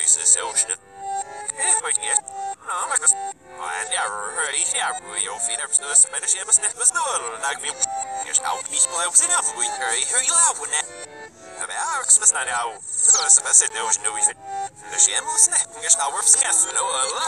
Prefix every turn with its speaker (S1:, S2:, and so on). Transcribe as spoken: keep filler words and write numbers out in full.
S1: 是小事。哎，我也，那么个，我俩儿一下不有非那不是什么的些不是那不是那那个没，也是搞比不来不是那不会，而一而一老不呢。Aber ja, ik was nou nou, zoals we zitten, was nu even. De schemmels, ne? Ik is nou weer vergessen, hoor.